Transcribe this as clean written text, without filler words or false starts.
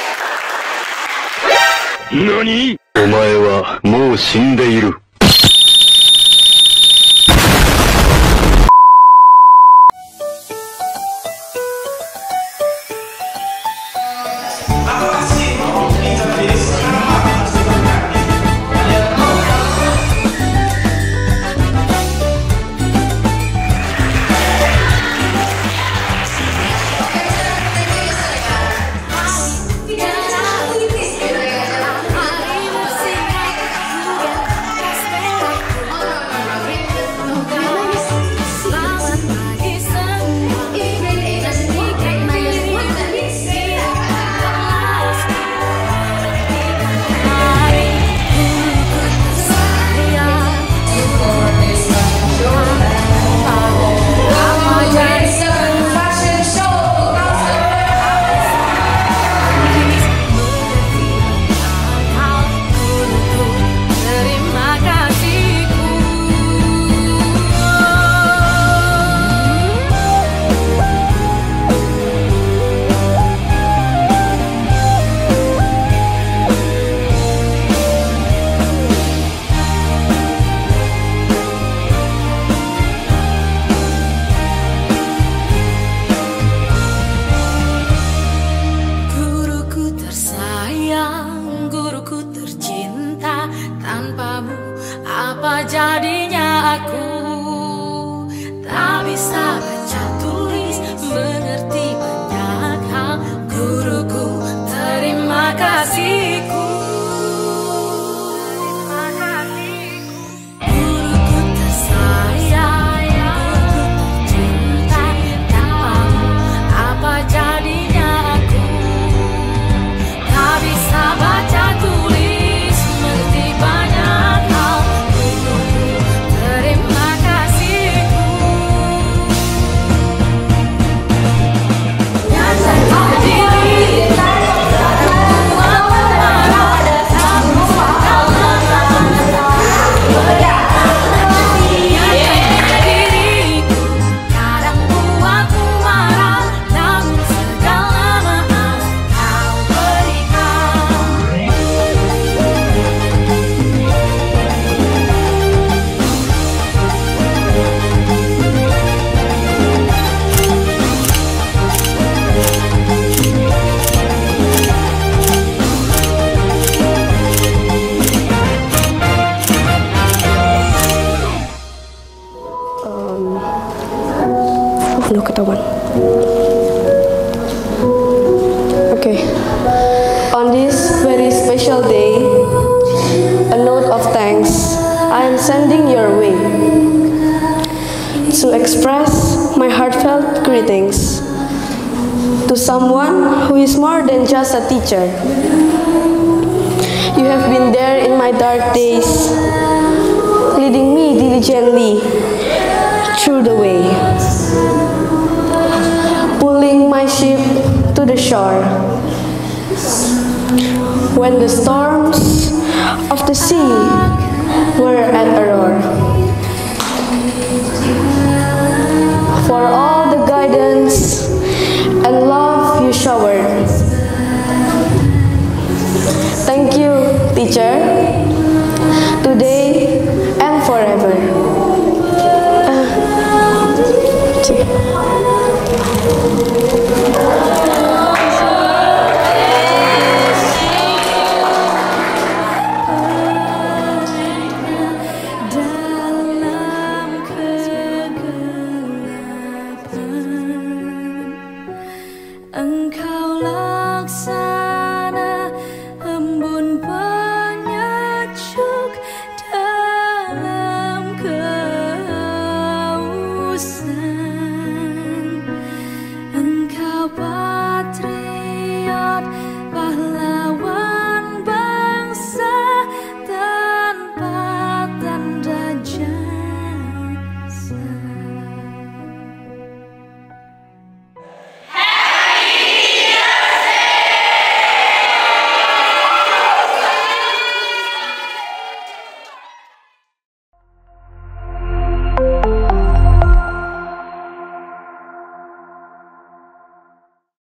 何？お前はもう死んでいる。 Apa jadinya aku tak bisa baca tulis, mengerti banyak hal. Guruku, terima kasihku. Guruku tersayang, guruku tercinta, tanpamu apa jadinya aku tak bisa baca tulis, mengerti banyak hal. Belum ketahuan. Okay. On this very special day, a note of thanks I am sending your way to express my heartfelt greetings to someone who is more than just a teacher. You have been there in my dark days, leading me diligently through the way, pulling my ship to the shore when the storms of the sea were at a roar.